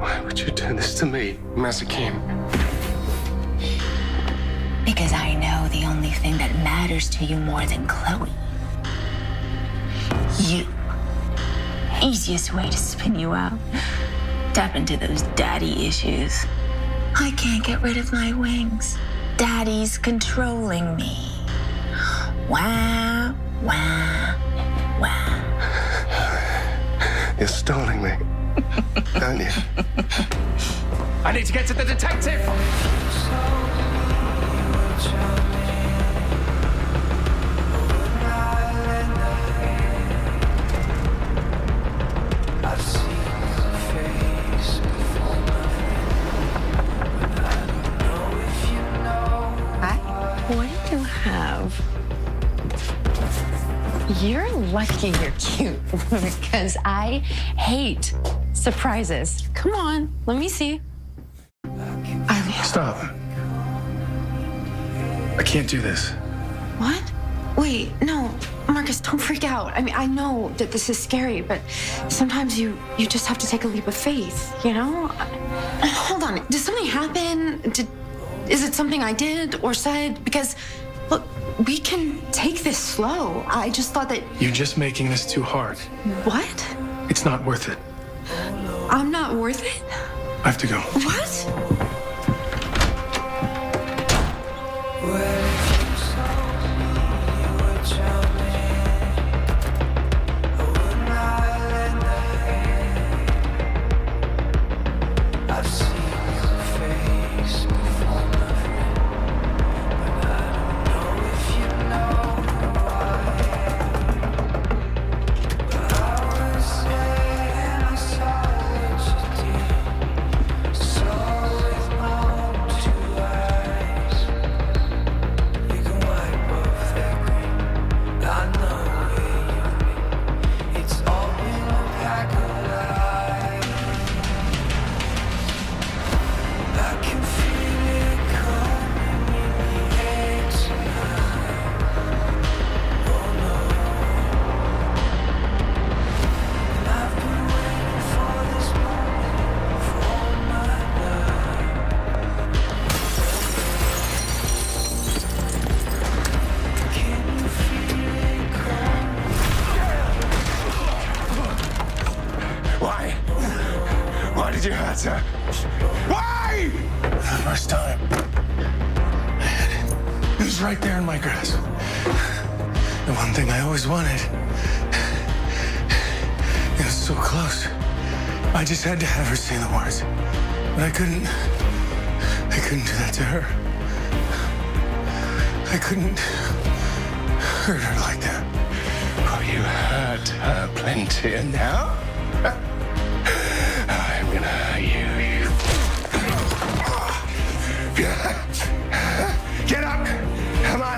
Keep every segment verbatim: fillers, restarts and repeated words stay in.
Why would you do this to me, Masakim? Because I know the only thing that matters to you more than Chloe. You. Easiest way to spin you out. Tap into those daddy issues. I can't get rid of my wings. Daddy's controlling me. Wow, wow, wow. You're stalling me, aren't you? I need to get to the detective! What do you have? You're lucky you're cute because I hate surprises. Come on, let me see. I... Stop. I can't do this. What? Wait, no, Marcus, don't freak out. I mean, I know that this is scary, but sometimes you you just have to take a leap of faith, you know? Hold on, did something happen? Did... Is it something I did or said? Because, look, we can take this slow. I just thought that... You're just making this too hard. What? It's not worth it. I'm not worth it? I have to go. What? Why did you hurt her? Why? The first time. I had it. It was right there in my grasp. The one thing I always wanted. It was so close. I just had to have her say the words. But I couldn't. I couldn't do that to her. I couldn't hurt her like that. Oh, you hurt her plenty, and now I'm gonna hurt you. Get up! Come on!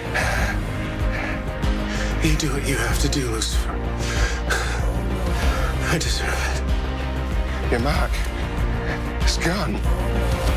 You do what you have to do, Lucifer. I deserve it. Your mark is gone.